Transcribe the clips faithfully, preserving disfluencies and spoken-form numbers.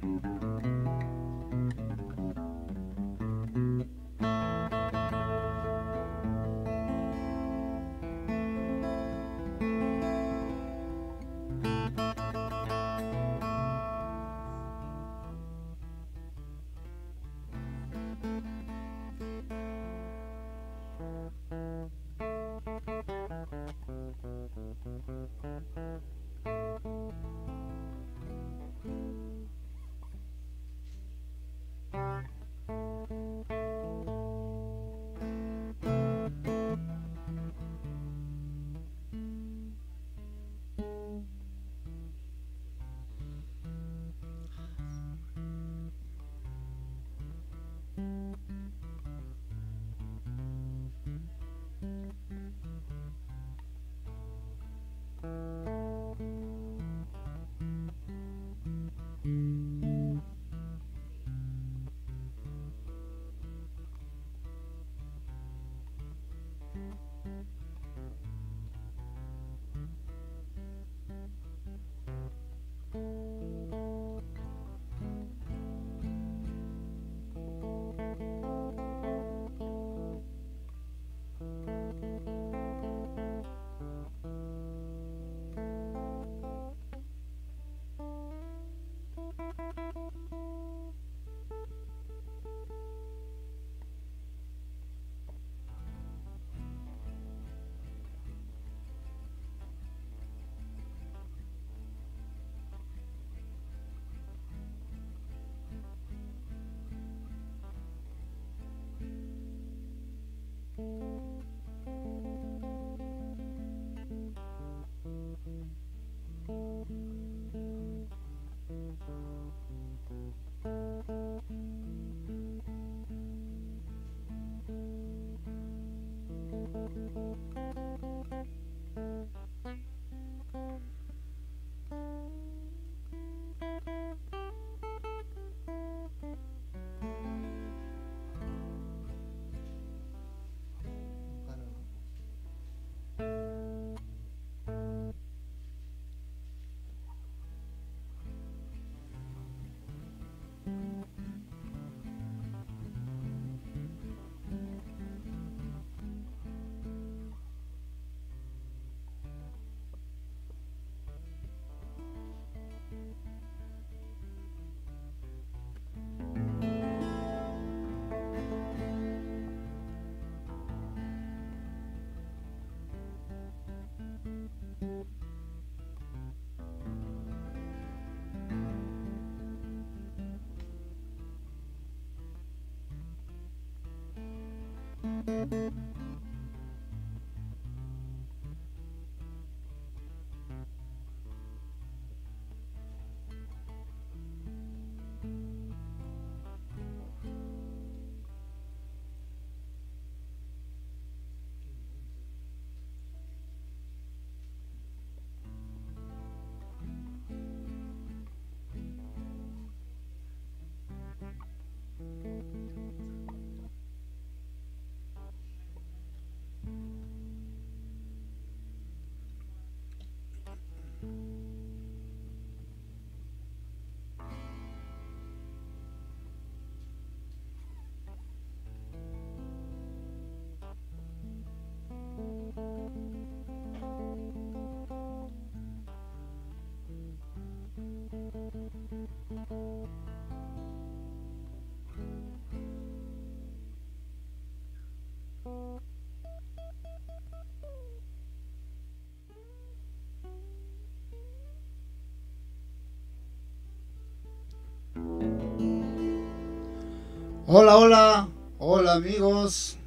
Hola, hola, hola amigos.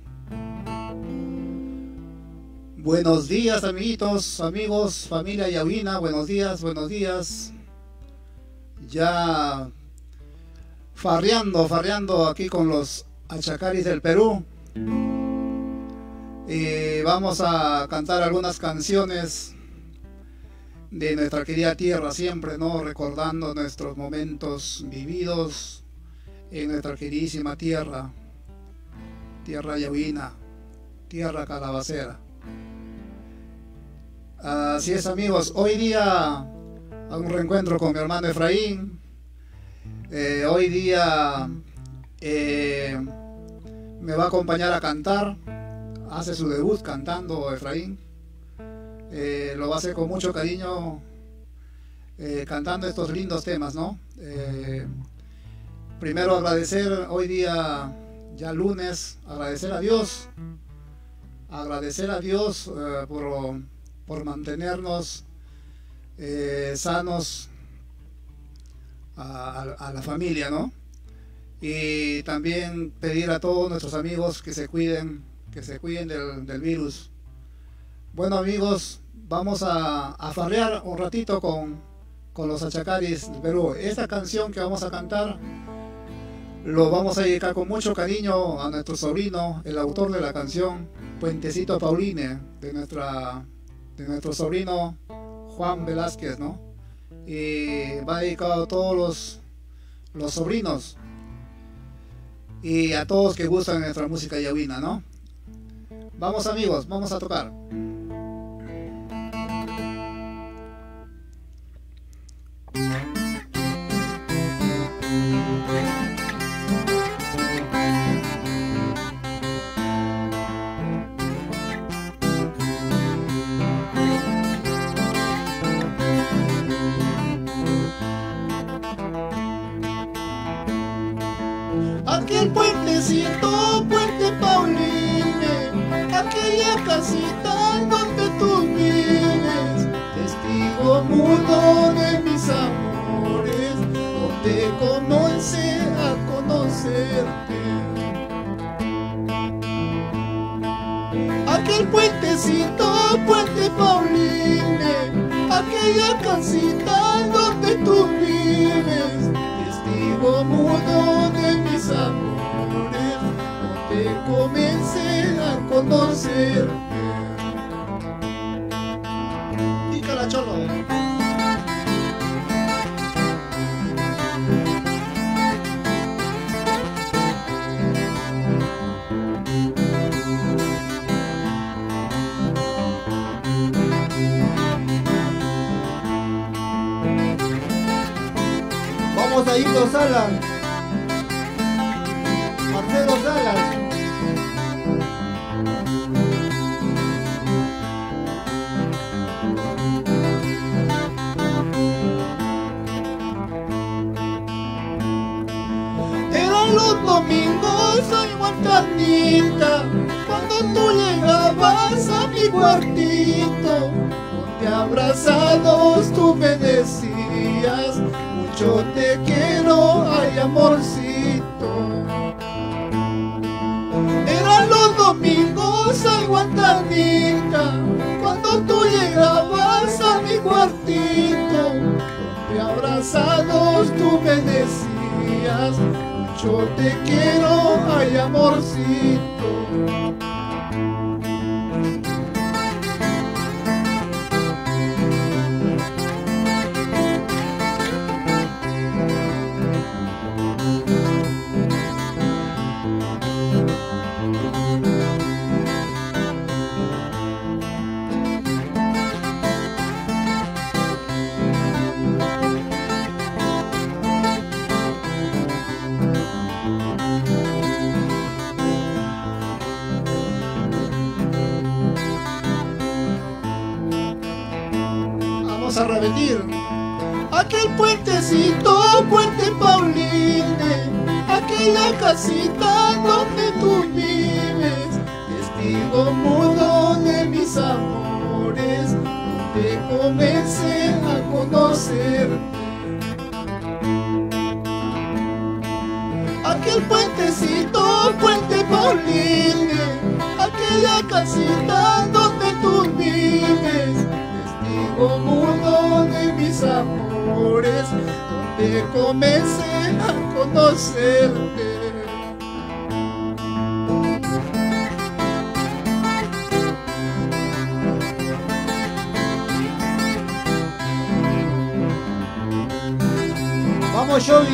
Buenos días amiguitos, amigos, familia Yauina, buenos días, buenos días. Ya farreando, farreando aquí con los achacaris del Perú. Y vamos a cantar algunas canciones de nuestra querida tierra siempre, ¿no? Recordando nuestros momentos vividos en nuestra queridísima tierra, tierra yauina, tierra calabacera. Así es amigos, hoy día a un reencuentro con mi hermano Efraín. Eh, hoy día eh, me va a acompañar a cantar. Hace su debut cantando Efraín. Eh, lo va a hacer con mucho cariño, eh, cantando estos lindos temas, ¿no? Eh, primero agradecer hoy día, ya lunes, agradecer a Dios, agradecer a Dios eh, por, por mantenernos eh, sanos a, a, a la familia, ¿no? Y también pedir a todos nuestros amigos que se cuiden, que se cuiden del, del virus. Bueno, amigos, vamos a, a farrear un ratito con, con los Achacaris del Perú. Esta canción que vamos a cantar lo vamos a dedicar con mucho cariño a nuestro sobrino, el autor de la canción, Puentecito Pauline, de, nuestra, de nuestro sobrino Juan Velázquez, ¿no? Y va dedicado a todos los, los sobrinos y a todos que gustan de nuestra música yauina, ¿no? Vamos, amigos, vamos a tocar. Aquel puentecito, puente Pauline, aquella casita donde tú vives, testigo mudo de mis amores, donde comencé a conocerte. Aquel puentecito, puente Pauline, aquella casita donde tú vives, testigo mudo de mis amores, donde comencé a conocerte. Y Calacholo. Vamos a irnos Salas, Marcelo Salas. Eran los domingos, ay Guantanita, cuando tú llegabas a mi cuartito, donde abrazados tú me decías, mucho te quiero, ay amorcito. Eran los domingos, ay Guantanita, cuando tú llegabas a mi cuartito, donde abrazados tú me decías, mucho te quiero, ay amorcito. A repetir. Aquel puentecito, puente Pauline, aquella casita donde tú vives, testigo mudo de mis amores, donde comencé a conocerte. Aquel puentecito, puente Pauline, aquella casita donde tú vives, testigo mudo de mis amores, donde comencé a conocerte. Vamos Jovi,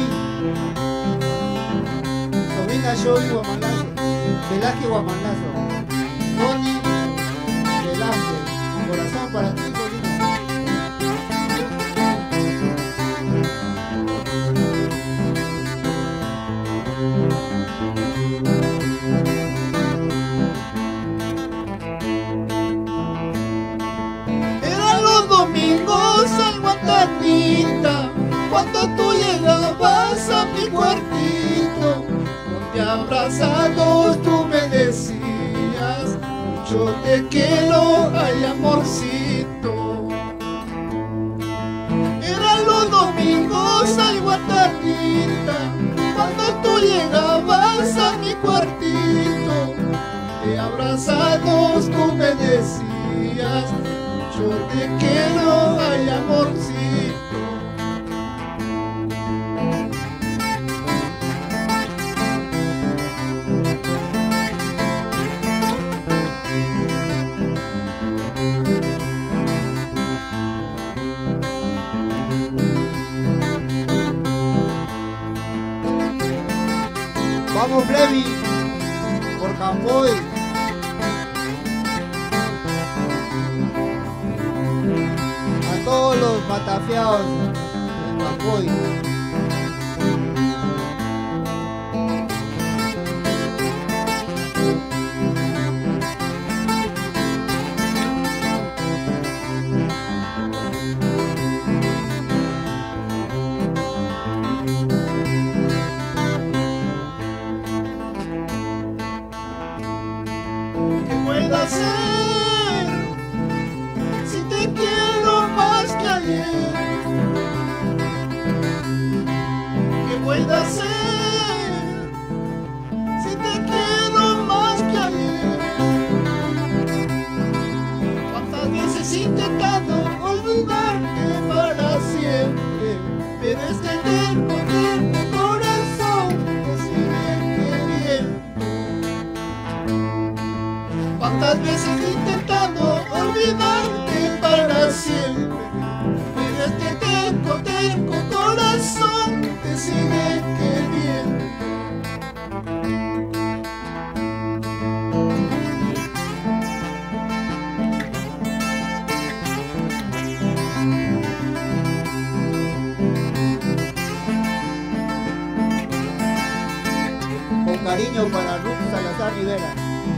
sobrina Jovi Guamalazo, Velázquez Guamalazo, Tony Velázquez, un corazón para ti, sobrina. bonita, cuando tú llegabas a mi cuartito, donde abrazados tú me decías, mucho te quiero, ay amorcito. Eran los domingos, ay guatanita, cuando tú llegabas a mi cuartito, donde abrazados tú me decías, mucho te quiero, ay amorcito. Vamos, Flevi, por Camboy. A todos los matafiados de Camboy. Hacer si te quiero más que ayer? ¿Qué puedo hacer si te quiero más que ayer? ¿Cuántas veces he intentado olvidarte para siempre? Pero este terco, terco corazón te sigue queriendo. ¿Cuántas veces he intentado olvidarte para siempre? Pero este terco, terco corazón te sigue queriendo. Con cariño para Ruth Salazar Rivera.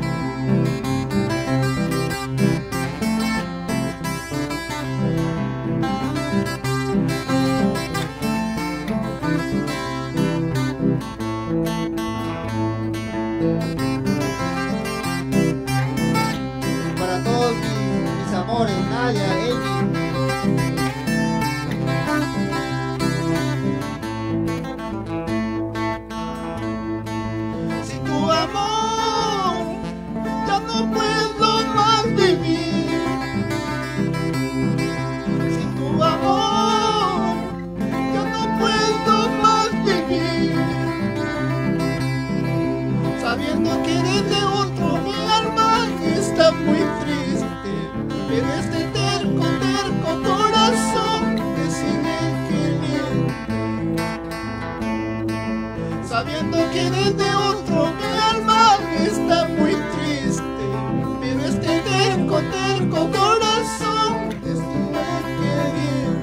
Para todos mis, mis amores, Nadia, Amy. Si tu amor ya no puedo más vivir, si tu amor ya no puedo más vivir, sabiendo que eres de otro, mi alma está muy triste, pero este terco, terco corazón te sigue queriendo. Sabiendo que eres de otro, mi alma está muy triste, pero este terco, terco corazón te sigue queriendo.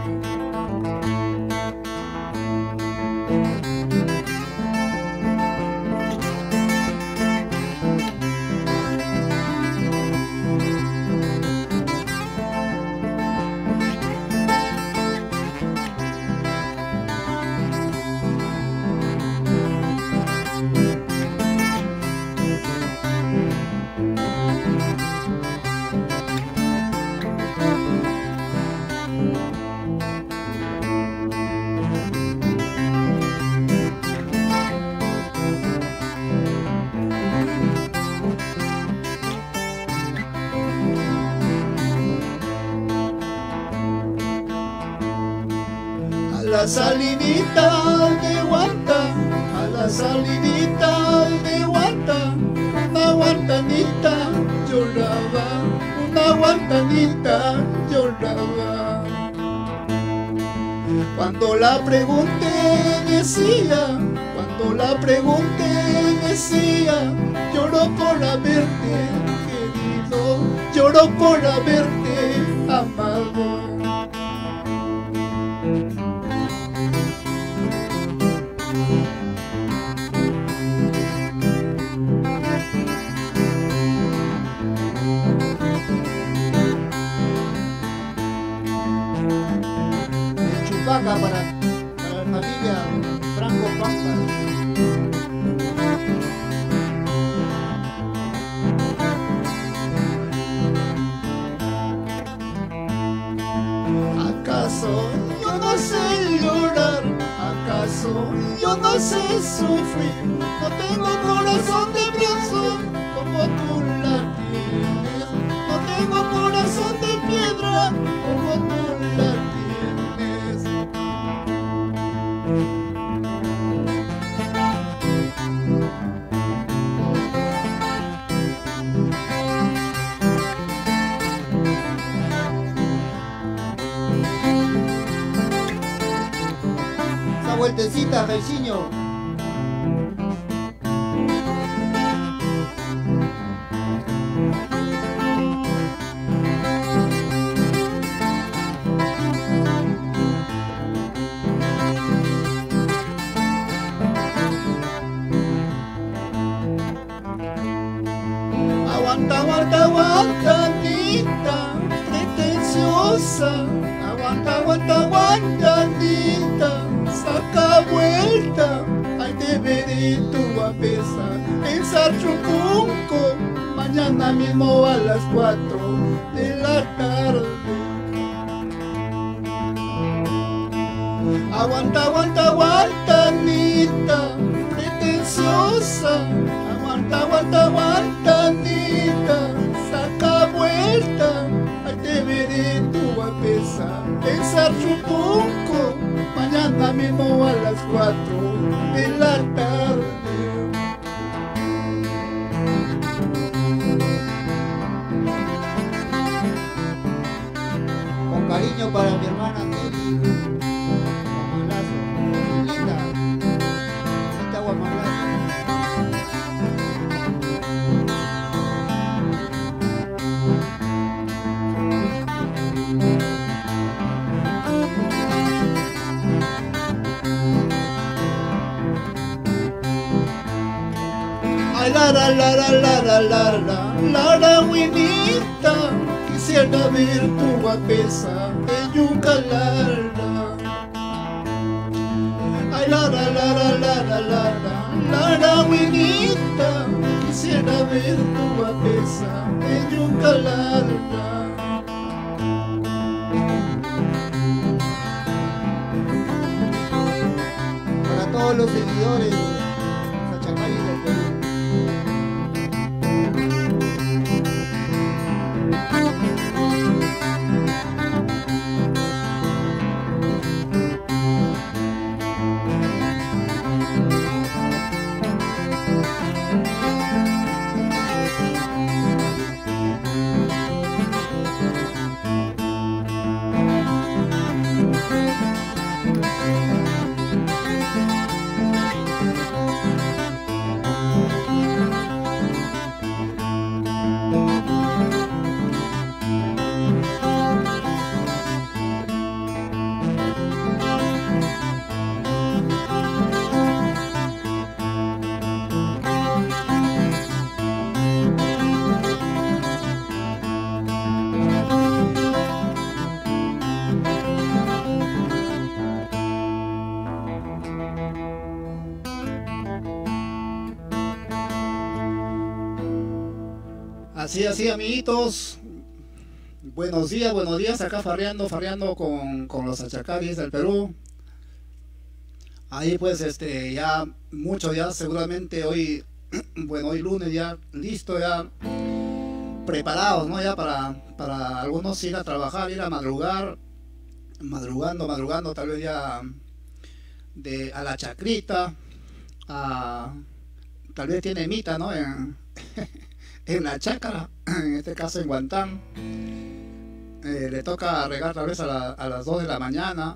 A la salidita de Guanta, a la salidita de Guanta, una guantanita lloraba, una guantanita lloraba. Cuando la pregunté decía, cuando la pregunté decía, lloro por haberte querido, lloro por haberte amado. Huaca para, para la familia Franco Pampa. ¿Acaso yo no sé llorar? ¿Acaso yo no sé sufrir? No tengo corazón de bronce como tú la tienes. No tengo corazón de piedra como tú la tienes. Esa vueltecita, Jairzinho. Aguanta, aguanta, aguanta, Anita, pretenciosa. Aguanta, aguanta, aguanta, Anita, saca vuelta. Ay, te veré tu guapesa en Sarchupunco, mañana mismo a las cuatro de la tarde. Aguanta, aguanta, aguanta, Anita, pretenciosa. Aguanta, aguanta, aguanta, Anita, saca vuelta. Ay, te veré tu guapesa en Sarchupunco, mañana mismo a las cuatro de la tarde. Con cariño para mi hermana Nelly Guamalazo. Linda. Linda Guamalazo. Ay, la la la la la la la la la la Winita, quisiera ver tu guapesa en Yucalarla. Ay, la la la la la la la la la Winita, quisiera ver tu guapesa en Yucalarla. Para todos los seguidores de Sachacay del Perú. Así, así, amiguitos. Buenos días, buenos días. Acá farreando, farreando con, con los achacaris del Perú. Ahí pues, este, ya muchos ya seguramente hoy, bueno, hoy lunes ya listo, ya preparados, ¿no? Ya para, para algunos ir a trabajar, ir a madrugar, madrugando, madrugando, tal vez ya de, a la chacrita, a, tal vez tiene mita, ¿no? En, en la chácara, en este caso en Guantán, eh, le toca regar tal vez a, la, a las dos de la mañana,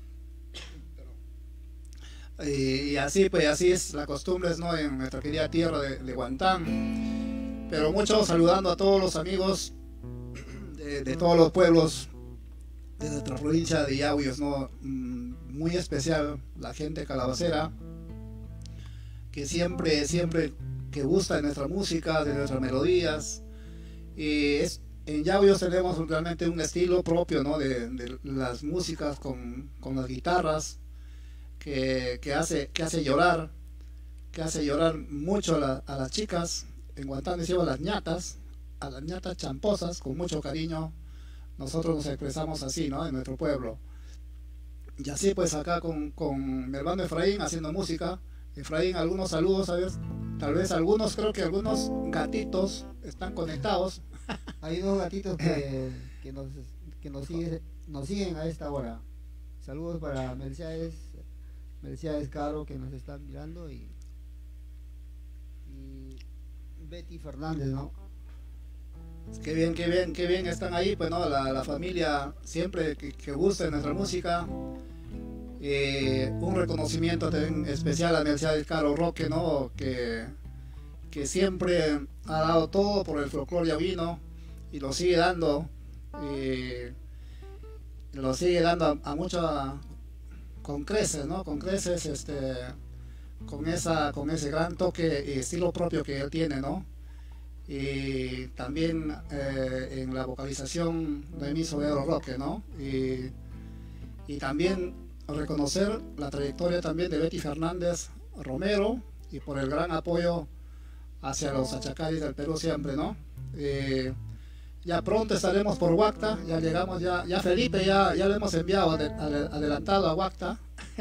eh, y así pues así es la costumbre, ¿no? En nuestra querida tierra de, de Guantán. Pero muchos saludando a todos los amigos de, de todos los pueblos de nuestra provincia de Yauyos, ¿no? Muy especial la gente calabacera, que siempre, siempre que gusta de nuestra música, de nuestras melodías. Y es, en Yauyos tenemos realmente un estilo propio, ¿no? de, de las músicas con, con las guitarras que, que, hace, que hace llorar, que hace llorar mucho a, la, a las chicas. En Guantán decimos las ñatas, a las ñatas champosas, con mucho cariño. Nosotros nos expresamos así, ¿no? En nuestro pueblo. Y así pues acá con, con mi hermano Efraín haciendo música. Efraín, algunos saludos, a ver, tal vez algunos, creo que algunos gatitos están conectados. Hay dos gatitos que, que, nos, que nos, sigue, nos siguen a esta hora. Saludos para Mercedes, Mercedes Caro, que nos están mirando, y, y Betty Fernández, ¿no? Qué bien, qué bien, qué bien están ahí, pues no, la, la familia siempre que, que gusta de nuestra música. Eh, un reconocimiento también especial a Mercedes Caro Roque, ¿no? Que, que siempre ha dado todo por el folclore yauino y lo sigue dando, eh, lo sigue dando a, a mucha, con creces, ¿no? Con creces, este, con esa, con ese gran toque y estilo propio que él tiene, ¿no? Y también eh, en la vocalización de mi Sobero Roque, ¿no? Y, y también reconocer la trayectoria también de Betty Fernández Romero y por el gran apoyo hacia los achacaris del Perú siempre, ¿no? Eh, ya pronto estaremos por Huacta, ya llegamos, ya, ya Felipe ya, ya lo hemos enviado ad, ad, adelantado a Huacta.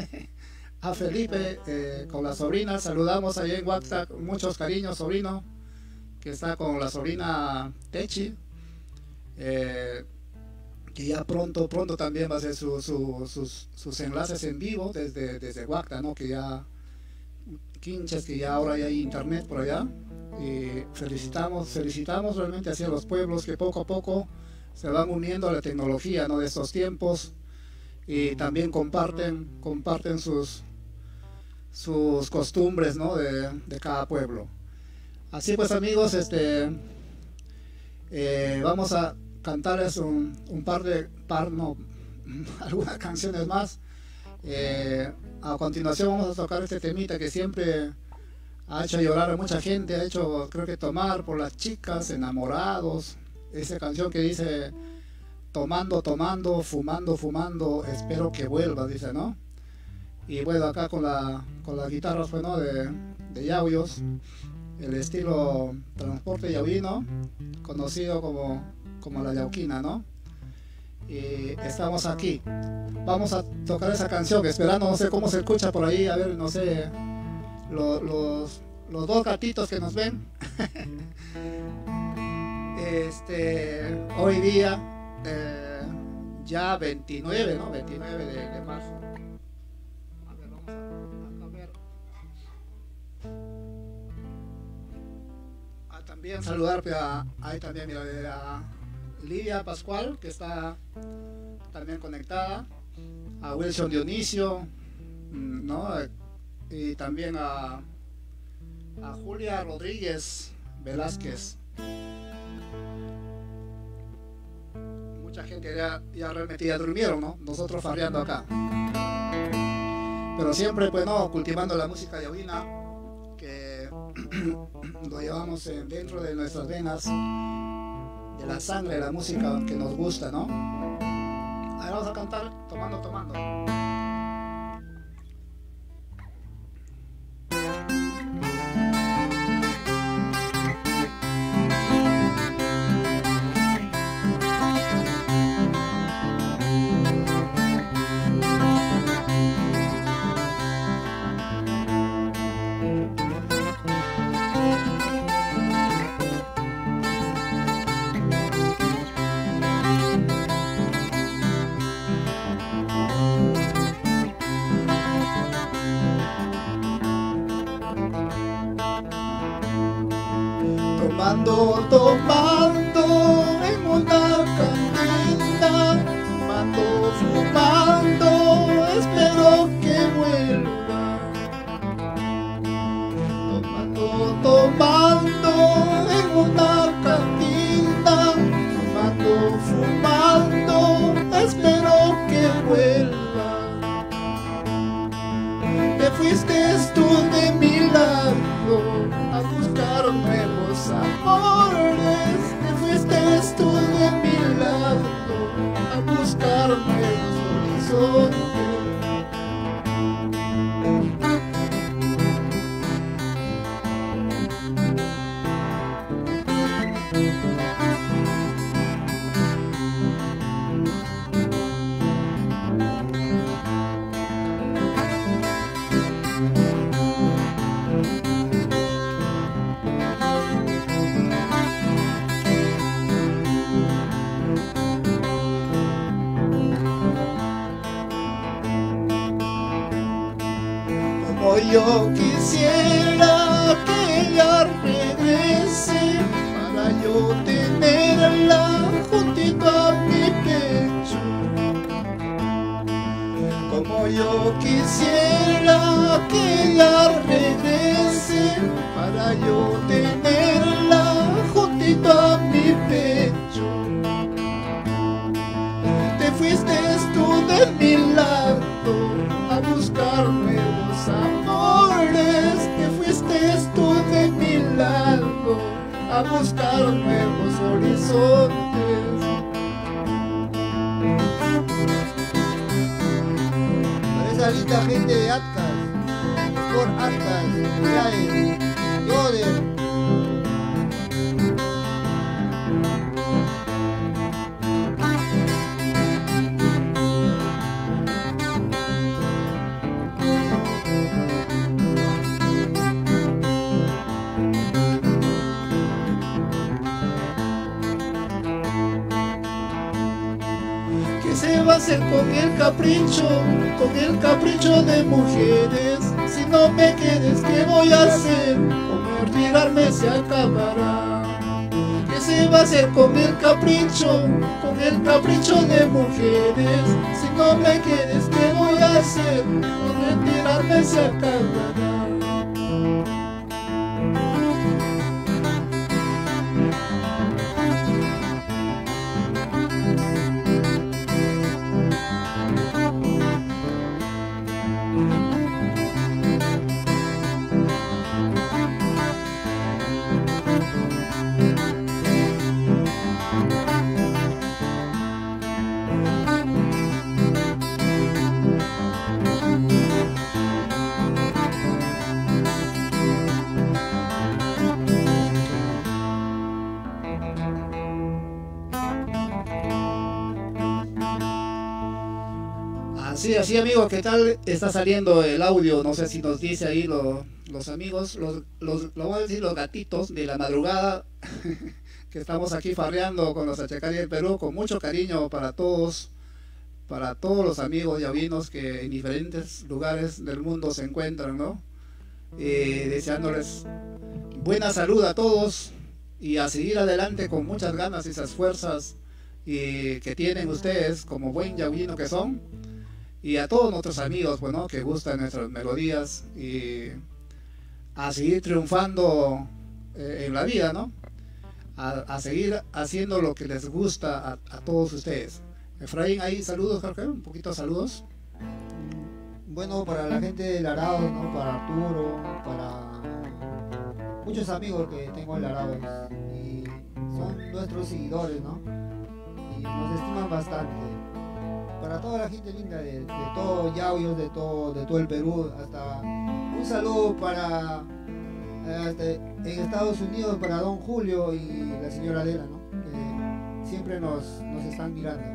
A Felipe eh, con la sobrina, saludamos allá en Huacta, muchos cariños, sobrino, que está con la sobrina Techi, eh, que ya pronto, pronto también va a hacer su, su, sus, sus enlaces en vivo desde, desde Huacta, ¿no? Que ya, Quinches, que ya ahora ya hay internet por allá. Y felicitamos, felicitamos realmente hacia los pueblos que poco a poco se van uniendo a la tecnología, ¿no? De estos tiempos, y también comparten, comparten sus, sus costumbres, ¿no? de, de cada pueblo. Así pues, amigos, este, eh, vamos a cantarles un, un par de, par, no, algunas canciones más. Eh, a continuación vamos a tocar este temita que siempre ha hecho llorar a mucha gente, ha hecho, creo que, tomar por las chicas, enamorados. Esa canción que dice, tomando, tomando, fumando, fumando, espero que vuelvas, dice, ¿no? Y bueno, acá con la, con las guitarras, pues, ¿no? de, de Yauyos, el estilo transporte yauino, conocido como, como la yauquina, ¿no? Y estamos aquí. Vamos a tocar esa canción, esperando, no sé cómo se escucha por ahí, a ver, no sé, lo, los, los dos gatitos que nos ven. Este, hoy día, eh, ya veintinueve, ¿no? veintinueve de, de marzo. A ver, vamos a, a ver. Ah, también saludar a, ahí también, mira, a Lidia Pascual, que está también conectada, a Wilson Dionisio, ¿no? Y también a, a Julia Rodríguez Velázquez. Mucha gente ya, ya realmente ya durmieron, ¿no? Nosotros farreando acá. Pero siempre, pues, no, cultivando la música yauina, que lo llevamos en, dentro de nuestras venas, de la sangre, de la música que nos gusta, ¿no? Ahora vamos a cantar tomando, tomando. Tomando, tomando en una cantina, fumando, fumando, espero que vuelva. Tomando, tomando en una cantina, fumando, fumando, espero que vuelva. Te fuiste tú de mi lado a buscar nuevos amores. horizonte. Como yo quisiera que ella regrese para yo tenerla juntito a mi pecho. Como yo quisiera que ella regrese para yo tenerla juntito a mi pecho. Te fuiste tú de mi lado a buscar nuevos amores. Te fuiste tú de mi lado a buscar nuevos horizontes. Para esa linda gente de Atcas, por Atcas, Yael, Yoder. ¿Qué se va a hacer con el capricho, con el capricho de mujeres? Si no me quieres, ¿qué voy a hacer? Con el regarme se acabará. ¿Qué se va a hacer con el capricho, con el capricho de mujeres? Si no me quieres, ¿qué voy a hacer? Con el regarme se acabará. Así, así amigos, ¿qué tal está saliendo el audio? No sé si nos dice ahí lo, los amigos, los, los, lo voy a decir, los gatitos de la madrugada, que estamos aquí farreando con los Achacari del Perú, con mucho cariño para todos, para todos los amigos yavinos que en diferentes lugares del mundo se encuentran, ¿no? Eh, deseándoles buena salud a todos y a seguir adelante con muchas ganas y esas fuerzas y que tienen ustedes como buen yavino que son. Y a todos nuestros amigos, bueno, que gustan nuestras melodías y a seguir triunfando eh, en la vida, ¿no? A, a seguir haciendo lo que les gusta a, a todos ustedes. Efraín, ahí saludos, Jorge, un poquito de saludos. Bueno, para la gente de Larao, ¿no? Para Arturo, para muchos amigos que tengo en Larao y son nuestros seguidores, ¿no? Y nos estiman bastante. Para toda la gente linda de, de todo Yauyos, de todo, de todo el Perú, hasta un saludo para hasta en Estados Unidos para Don Julio y la señora Adela, ¿no? Que siempre nos, nos están mirando.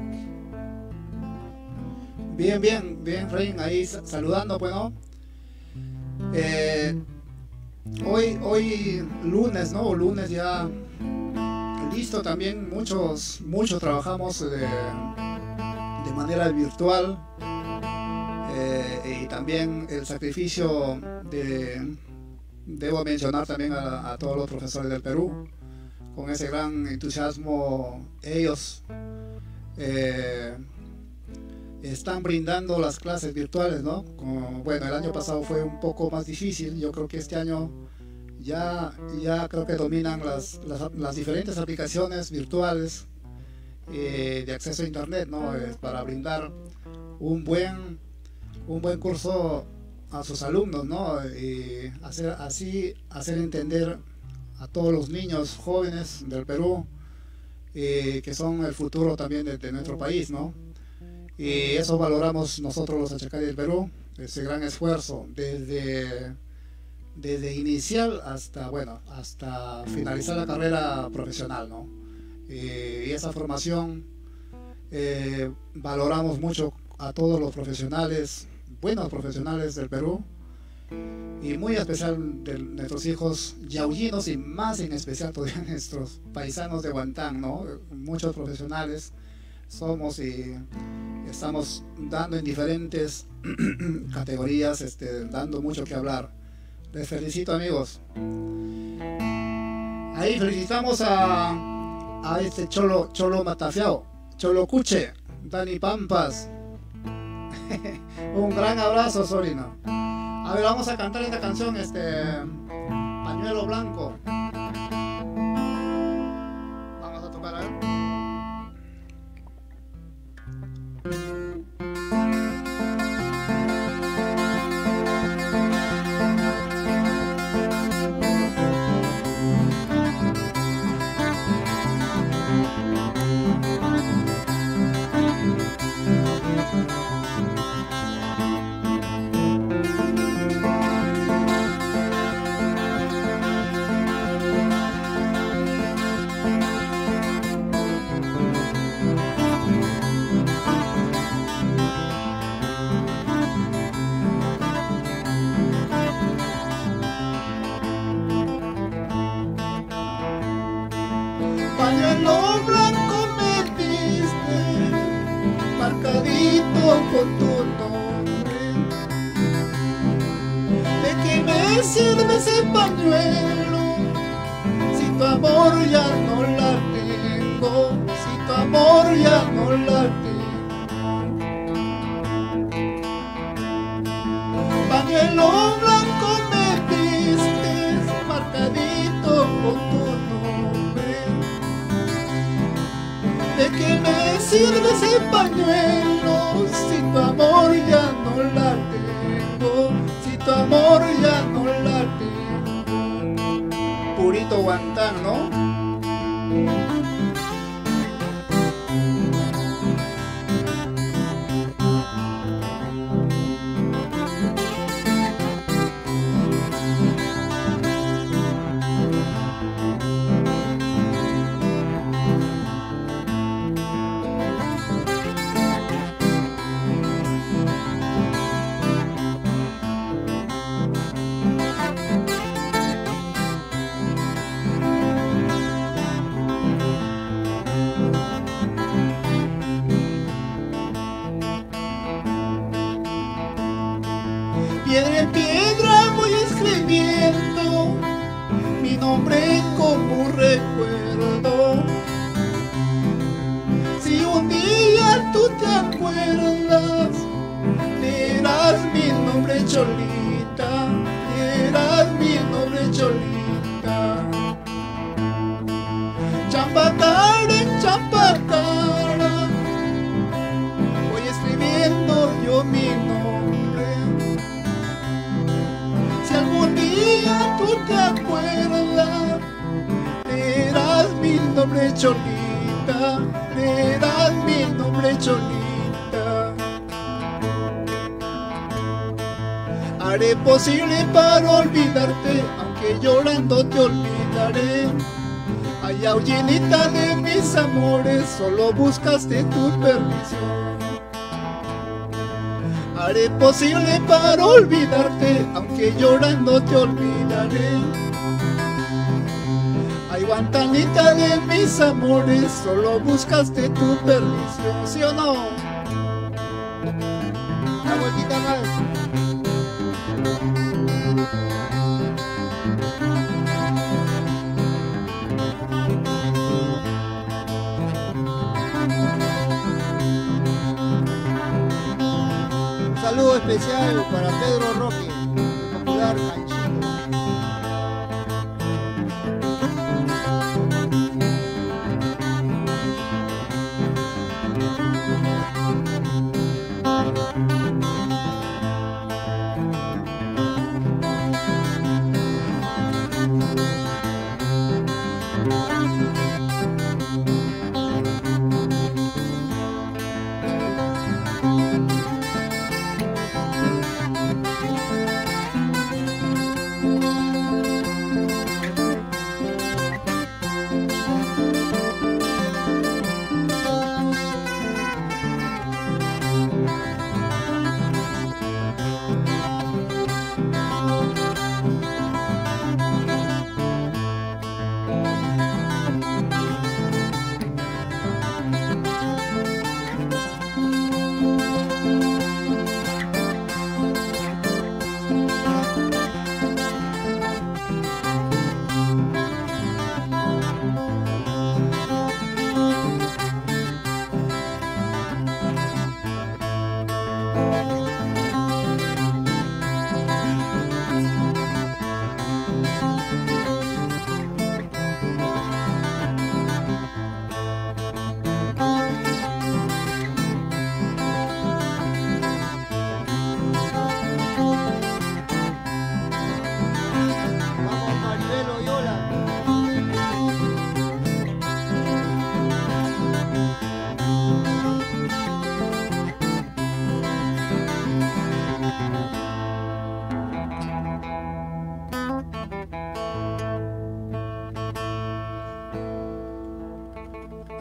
Bien, bien, bien, Efraín, ahí saludando, pues, ¿no? Eh, hoy, hoy lunes, ¿no? Lunes ya listo también, muchos, muchos trabajamos de, de manera virtual eh, y también el sacrificio de, debo mencionar también a, a todos los profesores del Perú, con ese gran entusiasmo ellos eh, están brindando las clases virtuales, ¿no? Como, bueno, el año pasado fue un poco más difícil, yo creo que este año ya, ya creo que dominan las, las, las diferentes aplicaciones virtuales eh, de acceso a internet, ¿no? Eh, para brindar un buen, un buen curso a sus alumnos, ¿no? Y hacer, así hacer entender a todos los niños jóvenes del Perú eh, que son el futuro también de, de nuestro país, ¿no? Y eso valoramos nosotros los Achacari del Perú, ese gran esfuerzo, desde, desde inicial hasta, bueno, hasta finalizar la carrera profesional, ¿no? Y esa formación eh, valoramos mucho a todos los profesionales, buenos profesionales del Perú, y muy especial de nuestros hijos yaullinos y más en especial todavía nuestros paisanos de Guantán, ¿no? Muchos profesionales somos y estamos dando en diferentes categorías, este, dando mucho que hablar. Les felicito, amigos. Ahí felicitamos a, a este Cholo, Cholo Matafiao, Cholo Cuche, Dani Pampas. Un gran abrazo, Sorino. A ver, vamos a cantar esta canción, este Pañuelo Blanco. Vamos a tocar, a ver. Pañuelo blanco me diste, marcadito con tu nombre. ¿De qué me sirve ese pañuelo si tu amor ya no la tengo? Si tu amor ya no la tengo. Pañuelo blanco me diste, marcadito con tu nombre. ¿De qué me sirve ese pañuelo si tu amor ya no la tengo? Si tu amor ya no la tengo. Purito Guantán, ¿no? Piedra en piedra voy escribiendo mi nombre como un recuerdo. Si un día tú te acuerdas, leerás mi nombre Cholita, leerás mi nombre Cholita. Champacara en Champacara voy escribiendo yo mi nombre. Si algún día tú te acuerdas, leerás mi nombre Cholita, leerás mi nombre Cholita. Haré posible para olvidarte, aunque llorando te olvidaré. Ay, aullinita de mis amores, solo buscaste tu perdición. Haré posible para olvidarte, aunque llorando te olvidaré. Ay, guantanita de mis amores, solo buscaste tu perdición. ¿Sí o no? Una vueltita más. Un saludo especial para Pedro Roque, el popular Canchito.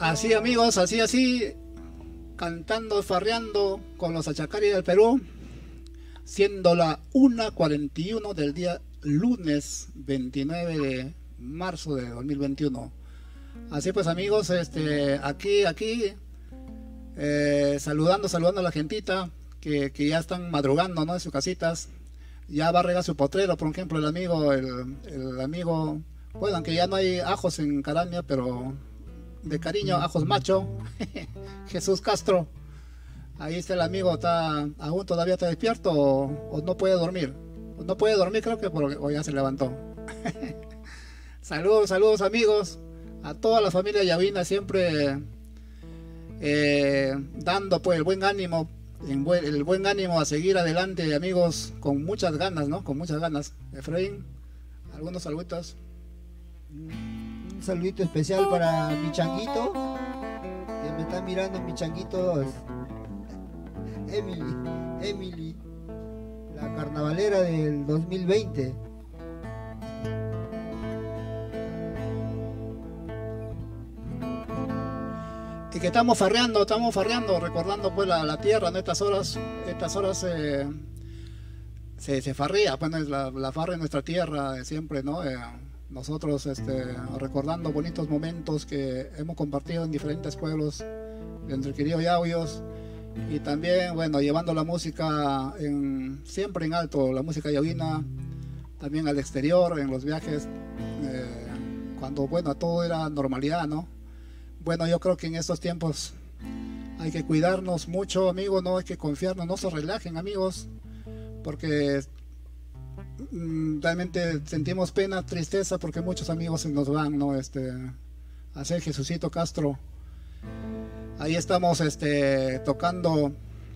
Así amigos, así así, cantando, farreando con los Achacari del Perú, siendo la una cuarenta y uno del día lunes veintinueve de marzo de dos mil veintiuno. Así pues amigos, este, aquí, aquí, eh, saludando, saludando a la gentita que, que ya están madrugando, ¿no? En sus casitas. Ya va a regar su potrero, por ejemplo, el amigo, el, el amigo, bueno, aunque ya no hay ajos en Carania, pero de cariño, ajos macho, Jesús Castro. Ahí está el amigo, está aún todavía está despierto o, o no puede dormir. No puede dormir, creo que porque o ya se levantó. Saludos, saludos amigos, a toda la familia Yavina, siempre eh, dando pues el buen ánimo, el buen ánimo a seguir adelante amigos, con muchas ganas, ¿no? Con muchas ganas. Efraín, algunos saluditos. Un saludito especial para mi changuito, que me está mirando mi changuito, Emily, Emily, la carnavalera del dos mil veinte. Y que estamos farreando, estamos farreando, recordando pues la, la tierra, ¿no? Estas horas, estas horas eh, se, se farrea, pues es la, la farra en nuestra tierra, siempre, ¿no? Eh, nosotros este, recordando bonitos momentos que hemos compartido en diferentes pueblos de nuestro querido Yauyos, y también, bueno, llevando la música en, siempre en alto, la música yavina, también al exterior, en los viajes, eh, cuando, bueno, todo era normalidad, ¿no? Bueno, yo creo que en estos tiempos hay que cuidarnos mucho, amigos, no hay que confiarnos, no se relajen, amigos, porque mm, realmente sentimos pena, tristeza, porque muchos amigos se nos van, ¿no? Este, a ser Jesucito Castro. Ahí estamos este, tocando,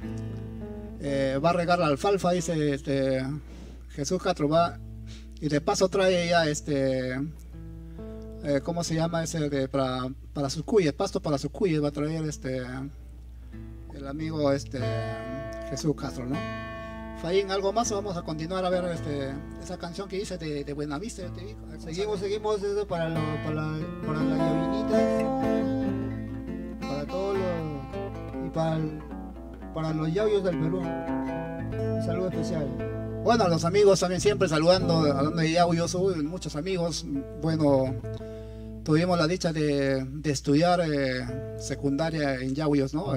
eh, va a regar la alfalfa, dice este, Jesús Castro, va, y de paso trae ya este... Eh, ¿cómo se llama ese de para, para sus cuyes? Pasto para sus cuyes va a traer este el amigo este Jesús Castro, ¿no? Faín, ¿algo más? Vamos a continuar a ver este esa canción que dice de, de Buenavista. Yo te digo. Seguimos, seguimos eso para lo, para, para las yavinitas, para todos los y para, el, para los yauyos del Perú. Un saludo especial. Bueno, a los amigos también siempre saludando, hablando de yauyos, muchos amigos. Bueno, tuvimos la dicha de, de estudiar eh, secundaria en Yauyos, ¿no? Eh,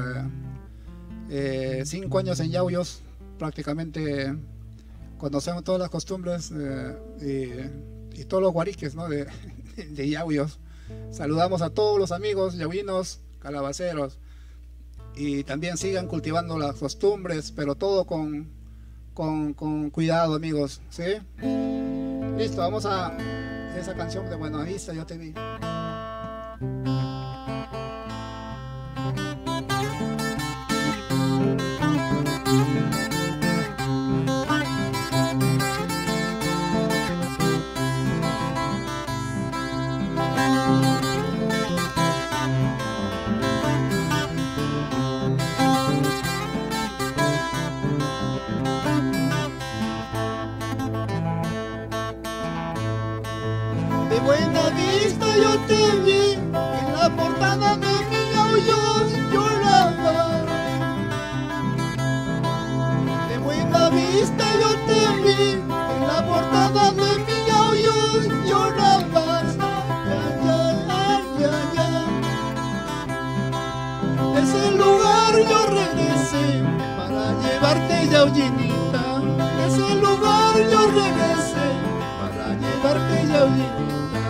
eh, cinco años en Yauyos, prácticamente conocemos todas las costumbres eh, y, y todos los guariques, ¿no? de, de Yauyos. Saludamos a todos los amigos yahuinos, calabaceros, y también sigan cultivando las costumbres, pero todo con, con, con cuidado, amigos, ¿sí? Listo, vamos a esa canción de Buenavista, yo te vi. De Buenavista yo te vi, en la portada de mi Yauyos lloraba. De Buenavista yo te vi, en la portada de mi Yauyos llorabas. Ya, ya, ya, ya. De ese lugar yo regresé para llevarte, yauyinita. De ese lugar yo regresé para llevarte, yauyinita.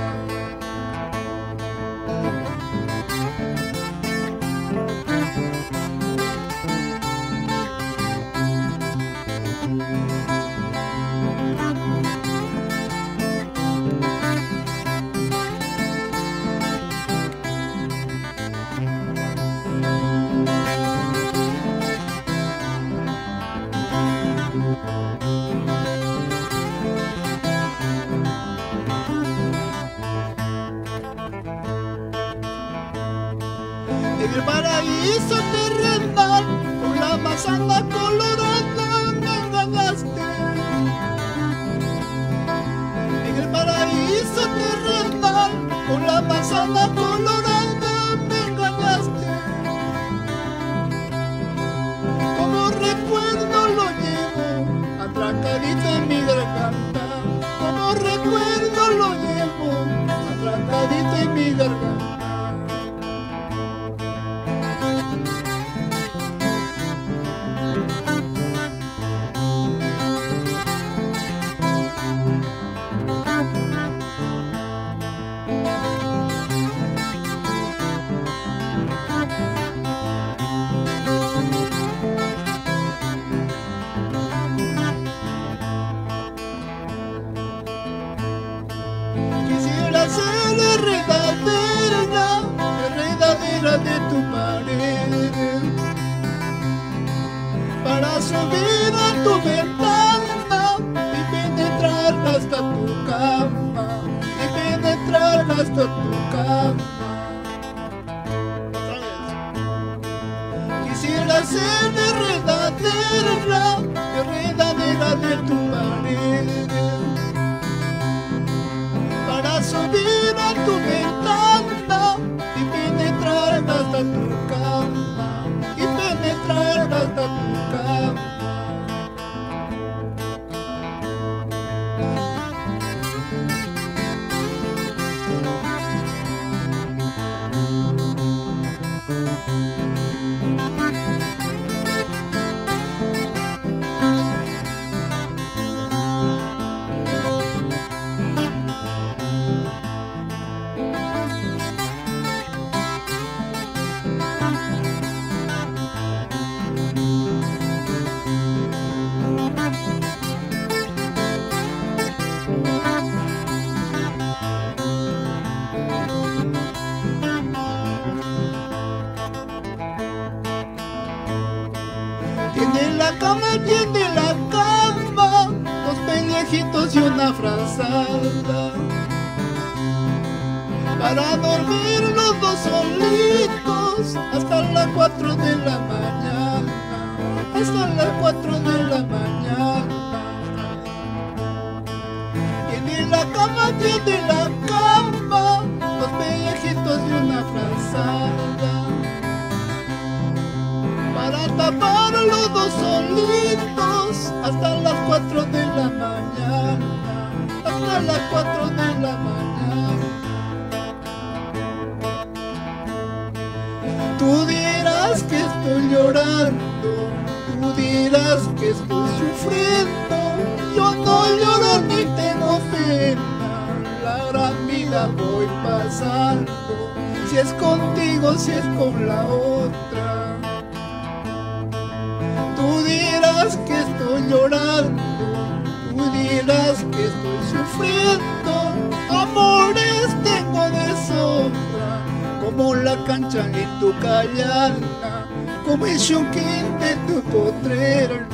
En el paraíso terrenal, con la manzana colorada me engañaste. En el paraíso terrenal, con la manzana colorada me engañaste. para subir a tu ventana y penetrar hasta tu cama, y penetrar hasta tu cama. Quisiera ser enredadera, enredadera de tu pared, para subir a tu ventana y penetrar hasta tu cama, y penetrar hasta tu cama. Tiene la cama, tiene la cama, dos pellejitos y una frazada, para dormir los dos solitos hasta las cuatro de la mañana, hasta las cuatro de la mañana. Tiene la cama, tiene la cama, dos pellejitos y una frazada, para tapar los dos solitos hasta las cuatro de la mañana, hasta las cuatro de la mañana. Tú dirás que estoy llorando, tú dirás que estoy sufriendo, yo no lloro ni tengo pena, la gran vida voy pasando, si es contigo, si es con la otra. Tú dirás que estoy llorando, tú dirás que estoy sufriendo, amores tengo de sobra, como la cancha en tu callana, como el shunking de tu potrero.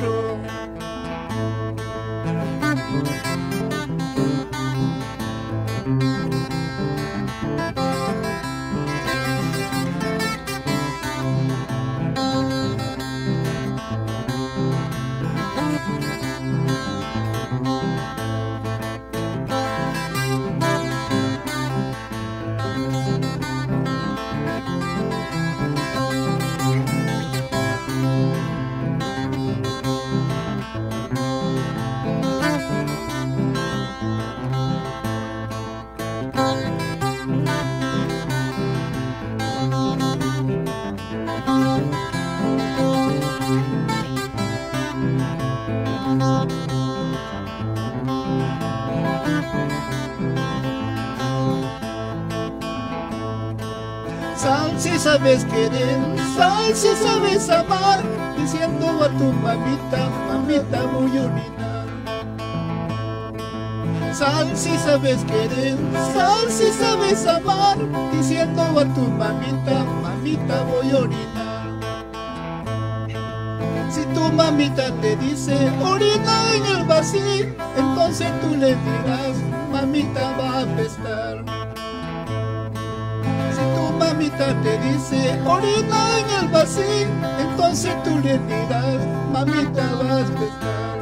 Sal si sabes querer, sal si sabes amar, diciendo a tu mamita, mamita voy a orinar. Sal si sabes querer, sal si sabes amar, diciendo a tu mamita, mamita voy a orinar. Si tu mamita te dice, orina en el vacío, entonces tú le dirás, mamita va a apestar. Mamita te dice, orina en el vacío, entonces tú le dirás, mamita vas a estar.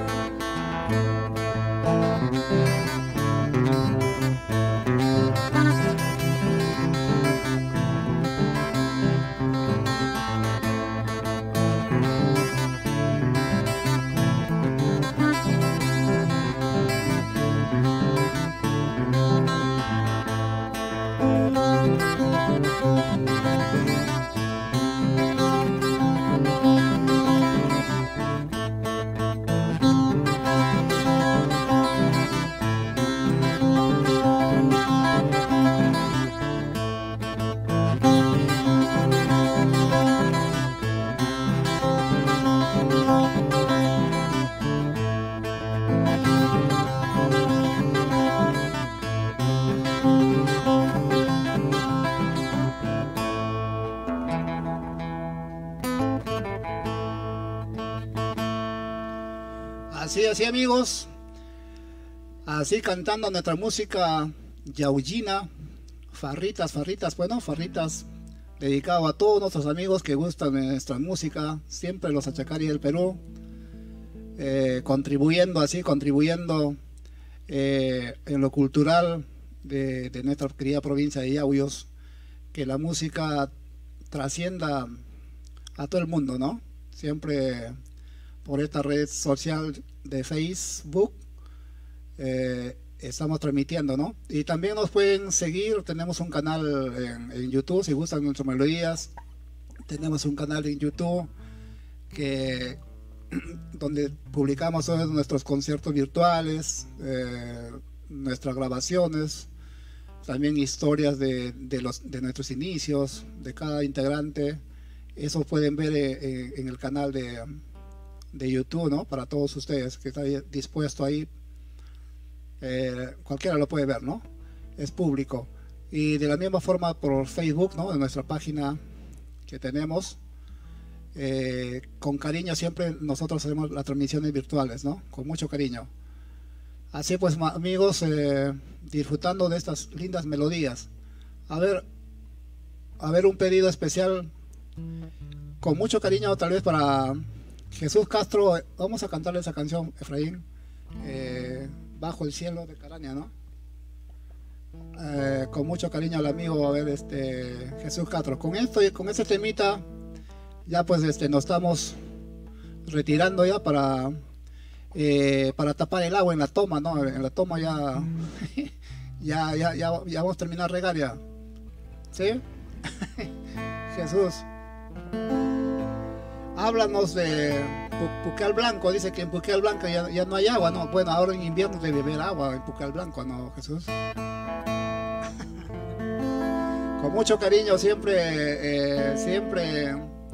Así, así amigos, así cantando nuestra música yaullina, farritas, farritas, bueno, farritas, dedicado a todos nuestros amigos que gustan de nuestra música, siempre los Achacari del Perú, eh, contribuyendo así, contribuyendo eh, en lo cultural de, de nuestra querida provincia de Yauyos, que la música trascienda a todo el mundo, ¿no? Siempre por esta red social de Facebook eh, estamos transmitiendo, ¿no? Y también nos pueden seguir, tenemos un canal en, en YouTube, si gustan nuestras melodías, tenemos un canal en YouTube que donde publicamos todos nuestros conciertos virtuales, eh, nuestras grabaciones, también historias de, de, los, de nuestros inicios, de cada integrante. Eso pueden ver eh, en el canal de, de YouTube, ¿no? Para todos ustedes que está dispuesto ahí, eh, cualquiera lo puede ver, ¿no? Es público. Y de la misma forma por Facebook, ¿no? En nuestra página que tenemos, eh, con cariño siempre nosotros hacemos las transmisiones virtuales, ¿no? Con mucho cariño. Así pues, amigos, eh, disfrutando de estas lindas melodías. A ver, a ver un pedido especial, con mucho cariño tal vez para Jesús Castro. Vamos a cantarle esa canción, Efraín, eh, Bajo el cielo de Caraña, ¿no? Eh, con mucho cariño al amigo, a ver, este Jesús Castro. Con esto y con ese temita, ya pues este nos estamos retirando ya para eh, para tapar el agua en la toma, ¿no? En la toma ya ya, ya, ya, ya vamos a terminar regar ya. ¿Sí? Jesús, háblanos de Pucal Blanco. Dice que en Pucal Blanco ya, ya no hay agua, ¿no? Bueno, ahora en invierno debe beber agua en Pucal Blanco, ¿no, Jesús? Con mucho cariño, siempre, eh, siempre,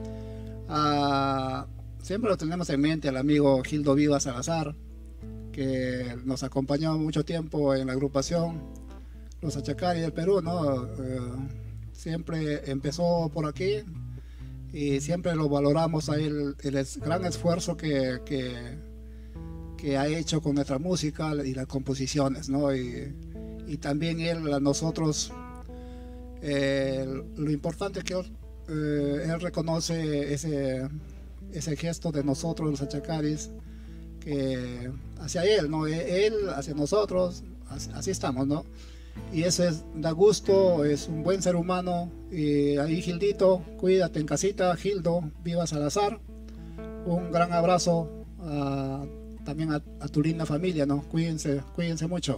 uh, siempre lo tenemos en mente al amigo Gildo Viva Salazar, que nos acompañó mucho tiempo en la agrupación Los Achacari del Perú, ¿no? Uh, siempre empezó por aquí y siempre lo valoramos a él, el, el gran esfuerzo que, que, que ha hecho con nuestra música y las composiciones, ¿no? Y, y también él a nosotros, eh, lo importante es que él, eh, él reconoce ese, ese gesto de nosotros los Achacaris, que hacia él, ¿no? Él hacia nosotros, así, así estamos, ¿no? Y eso es, da gusto, es un buen ser humano. Y ahí, Gildito, cuídate en casita. Gildo Viva Salazar, un gran abrazo a, también a, a tu linda familia, ¿no? Cuídense, cuídense mucho.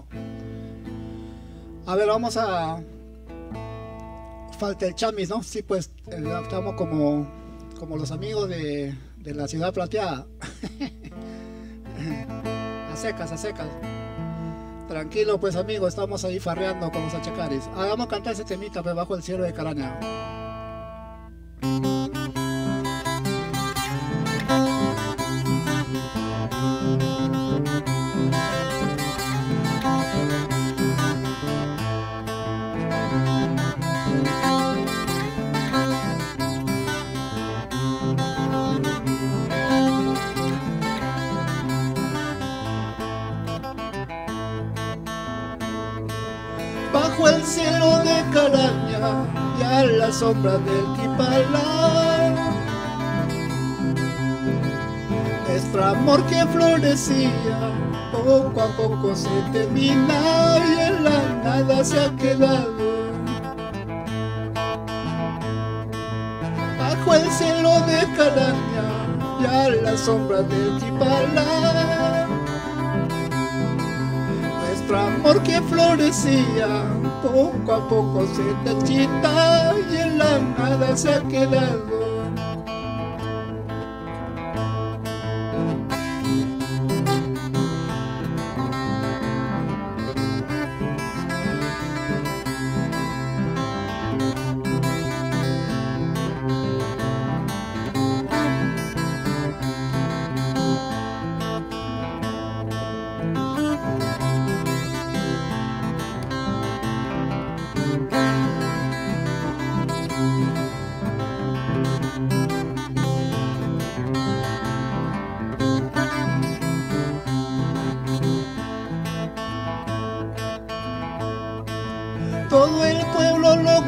A ver, vamos a... Falta el chamis, ¿no? Sí, pues estamos como, como los amigos de, de la Ciudad Plateada. A secas, a secas. Tranquilo pues amigo, estamos ahí farreando con los Achacaris. Ah, vamos a cantar ese temita pues, Bajo el cielo de Caraña. Bajo el cielo de Caraña y a la sombra del Quipalá, nuestro amor que florecía poco a poco se termina y en la nada se ha quedado. Bajo el cielo de Caraña y a la sombra del Quipalá, nuestro amor que florecía poco a poco se marchita y en la nada se ha quedado.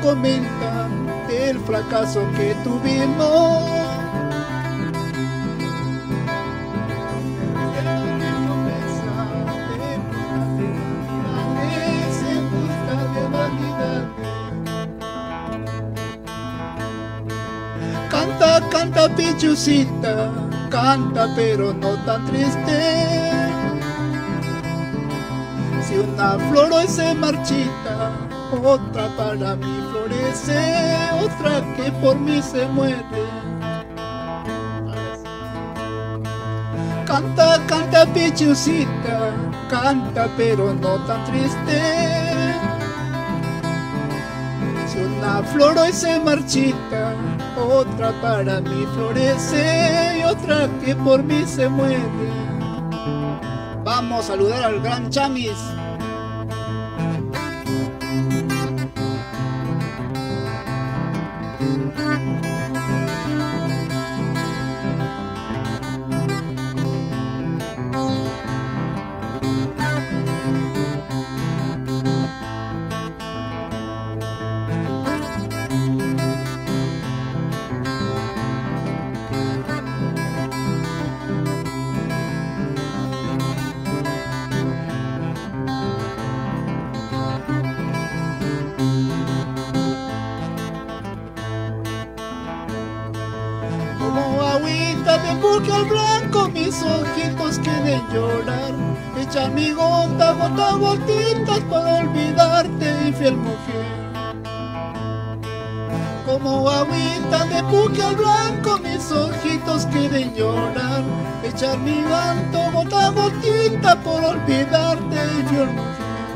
comentan del fracaso que tuvimos. Canta, canta Pichucita, canta pero no tan triste. Si una flor hoy se marchita, otra para mí florece, otra que por mí se muere. Canta, canta Pichucita, canta pero no tan triste. Si una flor hoy se marchita, otra para mí florece y otra que por mí se muere. Vamos a saludar al gran Chamis. Porque al blanco mis ojitos quieren llorar, echa mi gota, gota, gotitas para olvidarte, infiel mujer. Como agüita de puque al blanco mis ojitos quieren llorar, echar mi canto, gota, gotita por olvidarte, infiel mujer.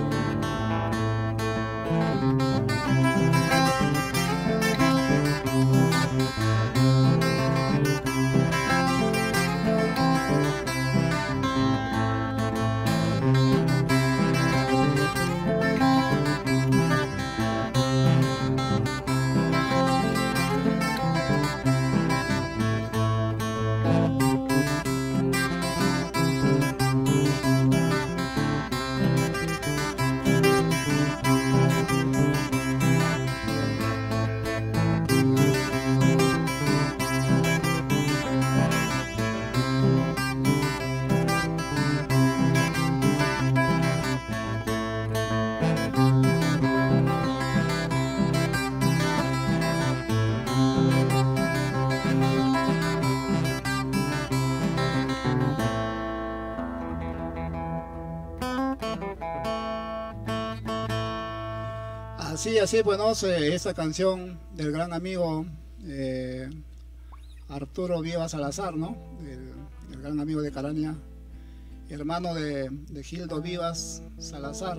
Así, así, bueno, esta canción del gran amigo eh, Arturo Vivas Salazar, ¿no? El, el gran amigo de Caraña, hermano de, de Gildo Vivas Salazar,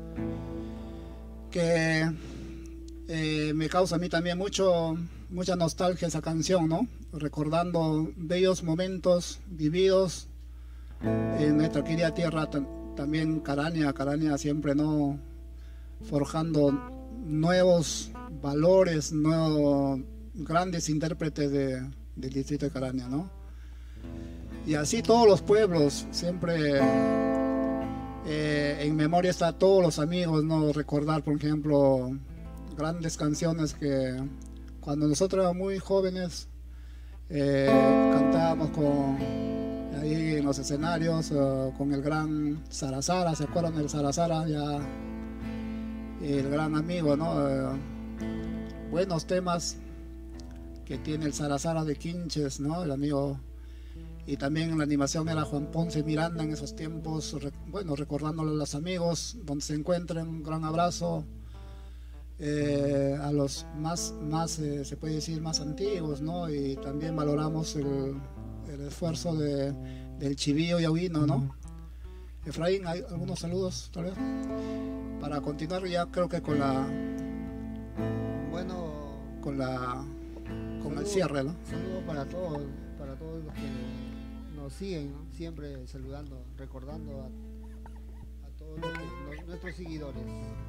que eh, me causa a mí también mucho, mucha nostalgia esa canción, ¿no? Recordando bellos momentos vividos en nuestra querida tierra, también Caraña, Caraña siempre, ¿no? Forjando nuevos valores, nuevos grandes intérpretes de, del distrito de Caraña, ¿no? Y así todos los pueblos, siempre eh, en memoria está todos los amigos, ¿no? Recordar, por ejemplo, grandes canciones que cuando nosotros éramos muy jóvenes eh, cantábamos con, ahí en los escenarios uh, con el gran Sarazara, ¿se acuerdan del Sarazara? Ya el gran amigo, ¿no? Eh, buenos temas que tiene el Sarazara de Quinches, ¿no? El amigo. Y también la animación era Juan Ponce Miranda en esos tiempos, re, bueno, recordándole a los amigos donde se encuentren, un gran abrazo eh, a los más, más eh, se puede decir, más antiguos, ¿no? Y también valoramos el, el esfuerzo de, del Chivío y Aguino, ¿no? Efraín, ¿hay algunos saludos, tal vez? Para continuar ya creo que con la... Bueno... Con la... Con saludo, el cierre, ¿no? Saludos para todos, para todos los que nos siguen, ¿no? Siempre saludando, recordando a, a todos los que, los, nuestros seguidores.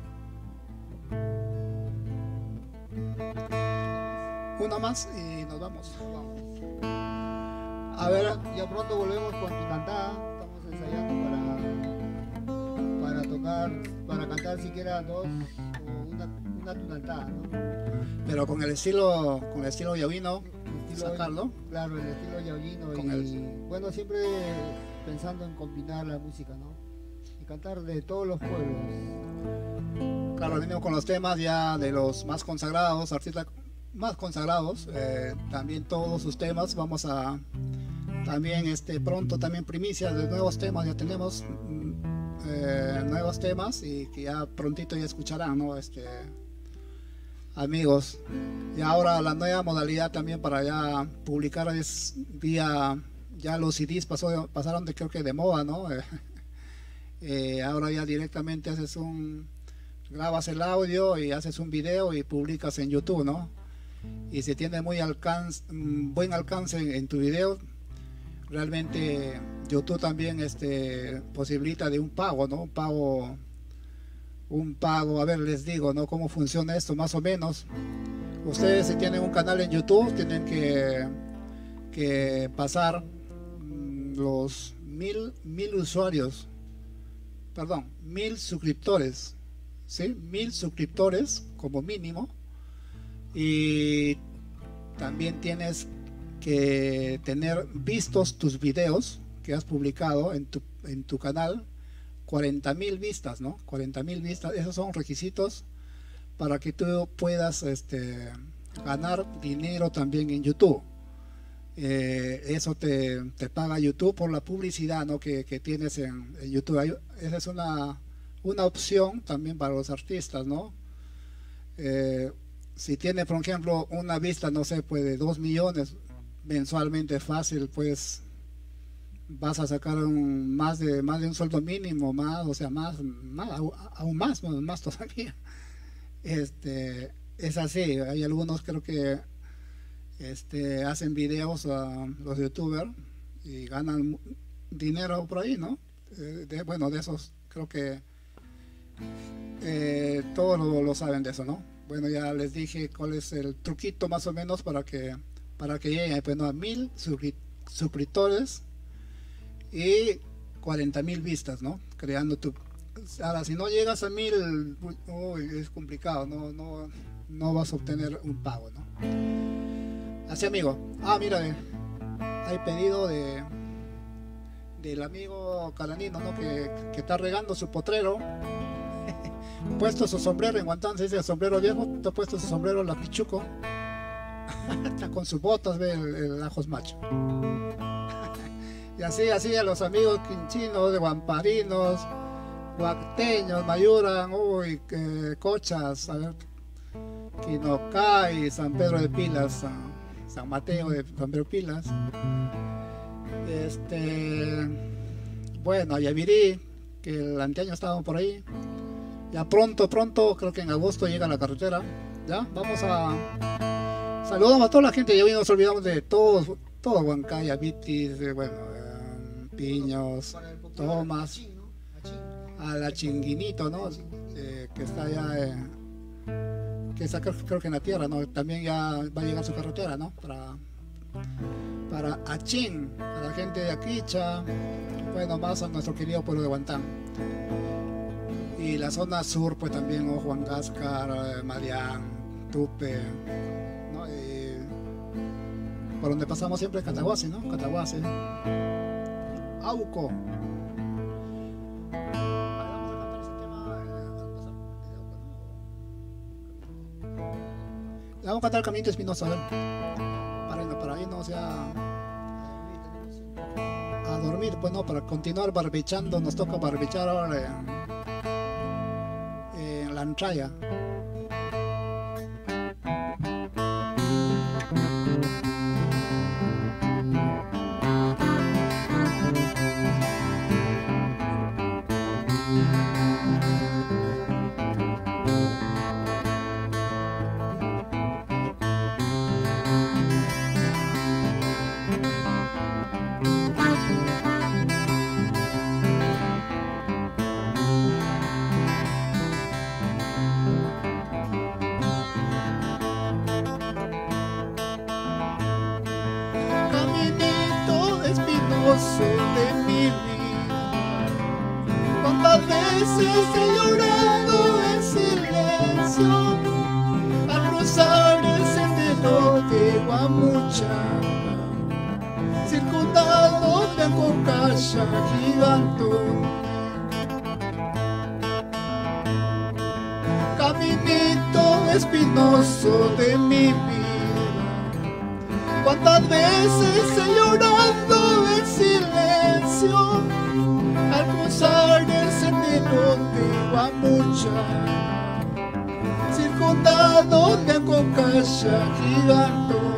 Una más y nos vamos. Vamos. A ver... Ya pronto volvemos con tu cantada, estamos ensayando para... para tocar, para cantar siquiera dos o una, una tunantada, ¿no? Pero con el estilo, con el estilo yauino, Estilo- sacarlo. Claro, el estilo yauyino Con y el- bueno, siempre pensando en combinar la música, ¿no? Y cantar de todos los pueblos. Claro, venimos con los temas ya de los más consagrados, artistas más consagrados, eh, también todos sus temas. Vamos a también este pronto también primicias de nuevos temas, ya tenemos mm, eh, nuevos temas y que ya prontito ya escucharán, ¿no? Este, amigos. Y ahora la nueva modalidad también para ya publicar es vía, ya los C Ds pasó, pasaron de creo que de moda, ¿no? Eh, ahora ya directamente haces un, grabas el audio y haces un video y publicas en YouTube, ¿no? Y si tiene muy alcance, mm, buen alcance en, en tu video, realmente YouTube también este, posibilita de un pago, ¿no? Un pago, un pago, a ver, les digo, ¿no? Cómo funciona esto, más o menos. Ustedes si tienen un canal en YouTube, tienen que, que pasar mm, los mil, mil usuarios, perdón, mil suscriptores, ¿sí? Mil suscriptores como mínimo. Y también tienes que tener vistos tus videos que has publicado en tu, en tu canal, cuarenta mil vistas, ¿no? cuarenta mil vistas, esos son requisitos para que tú puedas este, ganar dinero también en YouTube. Eh, eso te, te paga YouTube por la publicidad, ¿no? que, que tienes en, en YouTube. Hay- esa es una, una opción también para los artistas, ¿no? Eh, si tiene, por ejemplo, una vista, no sé, pues de dos millones mensualmente fácil, pues vas a sacar un, más de más de un sueldo mínimo, más, o sea, más, más au- aún más, más, más todavía. Este, es así. Hay algunos creo que este, hacen videos a los youtubers y ganan mu- dinero por ahí, ¿no? Eh, de, bueno, de esos creo que eh, todos lo, lo saben de eso, ¿no? Bueno, ya les dije cuál es el truquito más o menos para que para que lleguen, pues, ¿no? A mil suscri- suscriptores y cuarenta mil vistas, ¿no? Creando tu... Ahora, si no llegas a mil, uy, es complicado, no, no, no vas a obtener un pago, ¿no? Así, amigo. Ah, mira, eh, hay pedido de del amigo Calanino, ¿no? Que, que está regando su potrero. Puesto su sombrero en Guantán, se dice el sombrero viejo, está puesto su sombrero la pichuco. Está con sus botas, ve el, el ajos macho. Y así, así a los amigos quinchinos, de guamparinos, huacteños, mayuran, uy, que, cochas, a ver, Quinocay, San Pedro de Pilas, San, San Mateo de San Pedro de Pilas. Este, bueno, Yavirí, que el anteaño estábamos por ahí. Ya pronto, pronto, creo que en agosto llega la carretera. Ya, vamos a... Saludamos a toda la gente, ya hoy nos olvidamos de todos, todo Huancaya, Vitis, eh, bueno, eh, Piños, Para el popular Tomás, Achín, ¿no? Achín. a la Chinguinito, ¿no? Eh, que está allá, eh, que está creo, creo que en la tierra, ¿no? También ya va a llegar su carretera, ¿no? Para, para Achín, a la gente de Aquicha, bueno, más a nuestro querido pueblo de Guantán. Y la zona sur, pues también, ¿no? Juan Gáscar, eh, Marián, Tupe, ¿no? Y por donde pasamos siempre Cataguasi, ¿no? Cataguasi. Auco. Le vamos a cantar el Caminito Espinoso, a ver. Para, irnos- para irnos ya a dormir, pues no, para continuar barbechando, nos toca barbechar ahora en, en la entrada. Caminito espinoso de mi vida, cuántas veces he llorado en silencio Guamuchana, circundado de Cocaya gigantón. Caminito espinoso de mi vida, cuántas veces he llorado en silencio al cruzar el sendero de Guamuchana, circundado de Cocaya gigantón.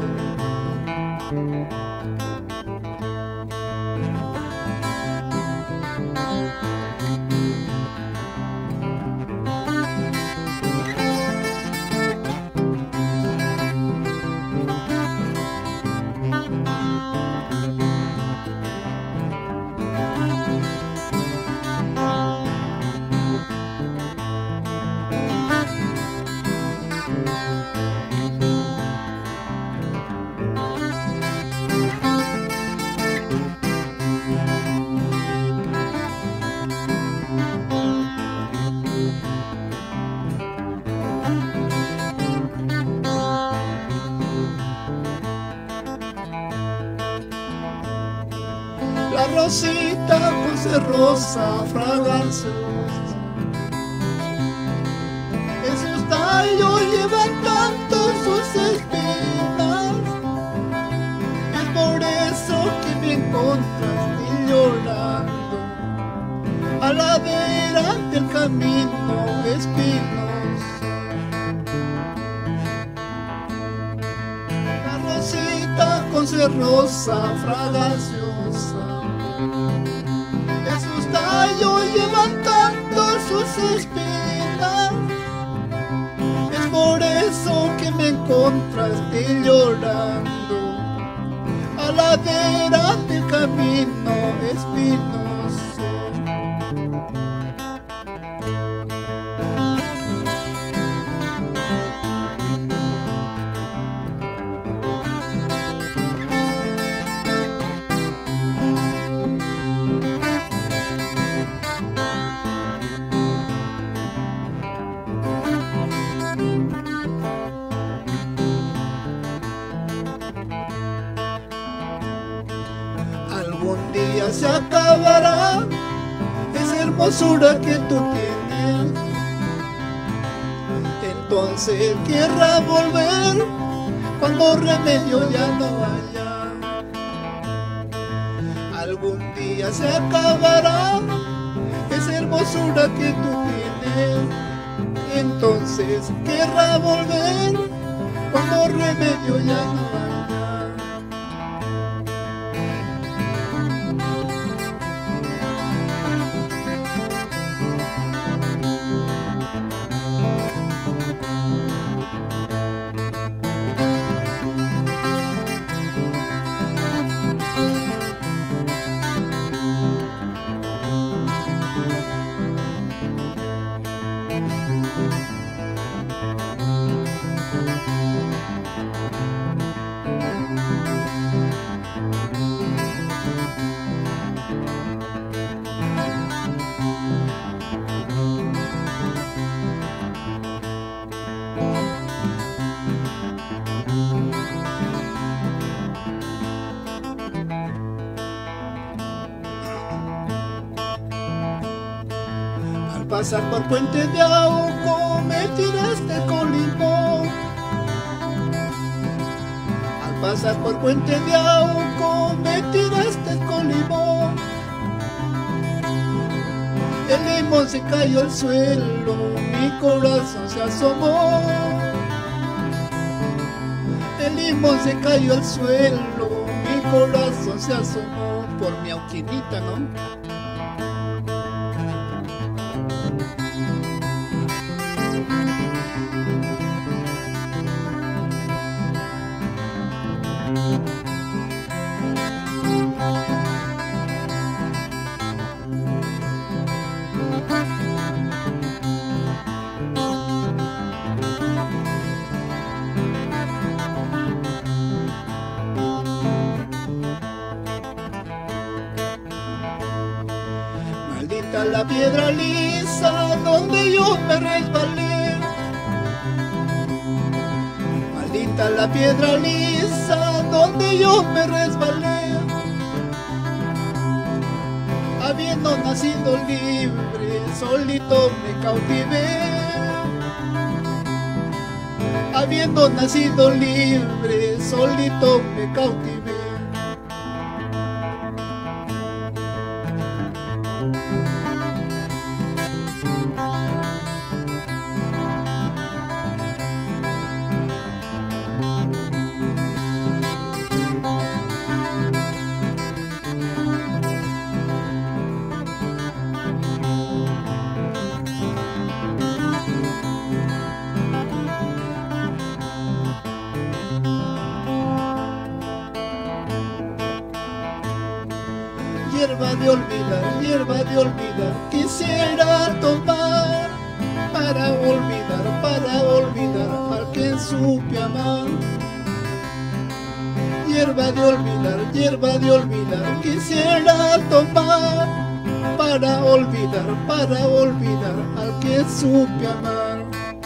La rosita dulce rosa fraganciosa, en sus tallos llevan tanto sus espinas. Es por eso que me encontraste llorando a la vera del camino espinoso. La rosita dulce rosa fraganciosa, sus tallos llevan tanto sus espinas. Es por eso que me encontraste llorando a la vera del camino espinoso. Algún día se acabará esa hermosura que tú tienes, entonces querrá volver cuando remedio ya no haya. Algún día se acabará esa hermosura que tú tienes, entonces querrá volver cuando remedio ya no haya. Al pasar por Puente de Auco me tiraste con limón. Al pasar por Puente de Auco me tiraste con limón. El limón se cayó al suelo, mi corazón se asomó. El limón se cayó al suelo, mi corazón se asomó. Por mi auquinita, ¿no? Maldita la piedra lisa donde yo me resbalé. Maldita la piedra lisa donde yo me resbalé. Habiendo nacido libre, solito me cautivé. Habiendo nacido libre, solito me cautivé. Hierba de olvidar, hierba de olvidar, quisiera tomar para olvidar, para olvidar al que supe amar. Hierba de olvidar, hierba de olvidar, quisiera tomar para olvidar, para olvidar al que supe amar.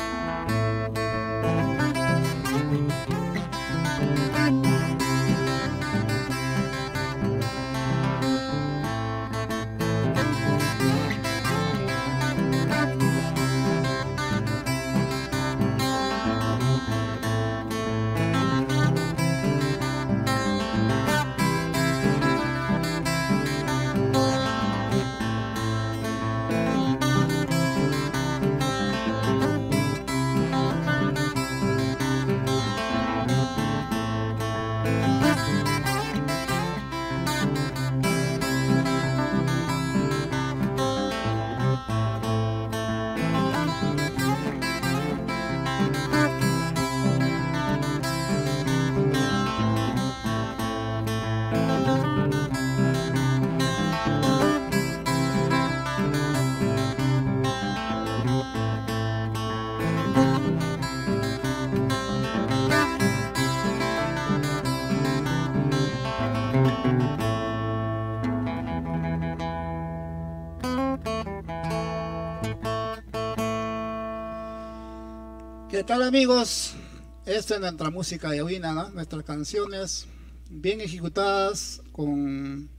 ¿Qué tal, amigos? Esta es nuestra música yauina, ¿no? Nuestras canciones bien ejecutadas con,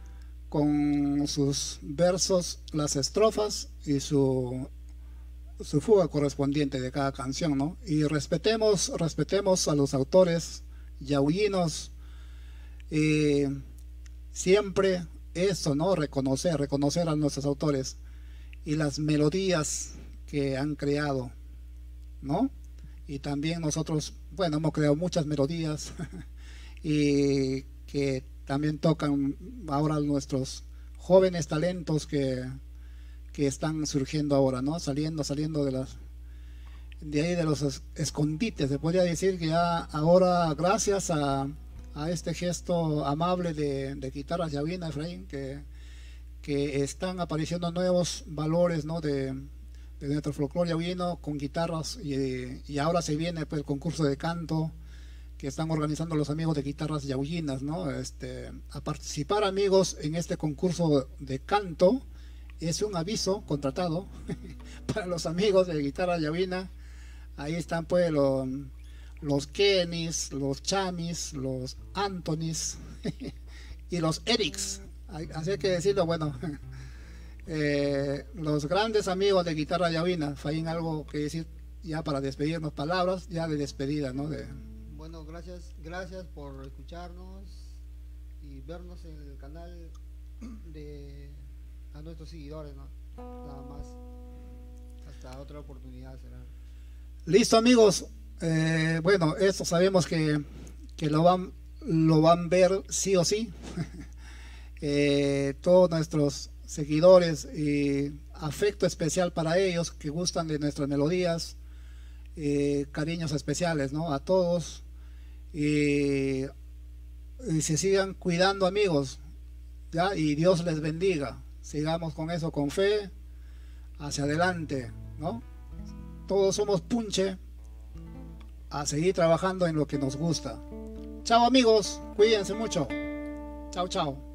con sus versos, las estrofas y su, su fuga correspondiente de cada canción, ¿no? Y respetemos, respetemos a los autores yauinos, y siempre eso, ¿no? Reconocer, reconocer a nuestros autores y las melodías que han creado, ¿no? Y también nosotros, bueno, hemos creado muchas melodías y que también tocan ahora nuestros jóvenes talentos que, que están surgiendo ahora, ¿no? Saliendo, saliendo de las de ahí de los es, escondites. Se podría decir que ya ahora, gracias a, a este gesto amable de, de guitarras Yauina, Efraín, que, que están apareciendo nuevos valores, ¿no? de de nuestro folclore yauino con guitarras, y, y ahora se viene pues el concurso de canto que están organizando los amigos de guitarras yauinas, ¿no? Este, a participar, amigos, en este concurso de canto es un aviso contratado para los amigos de guitarra yauina. Ahí están pues los, los Kenis, los Chamis, los Antonis y los Erics, así hay que decirlo, bueno. Eh, los grandes amigos de guitarra yauina. Faín, algo que decir ya para despedirnos, palabras ya de despedida, ¿no? De... Bueno, gracias, gracias por escucharnos y vernos en el canal de a nuestros seguidores, ¿no? Nada más. Hasta otra oportunidad será. Listo, amigos. Eh, bueno, esto sabemos que, que lo van lo van a ver sí o sí. eh, todos nuestros seguidores, y afecto especial para ellos que gustan de nuestras melodías, eh, cariños especiales, ¿no? A todos, y, y se sigan cuidando, amigos, ¿ya? Y Dios les bendiga. Sigamos con eso, con fe, hacia adelante, ¿no? Todos somos punche, a seguir trabajando en lo que nos gusta. Chao, amigos, cuídense mucho. Chao, chao.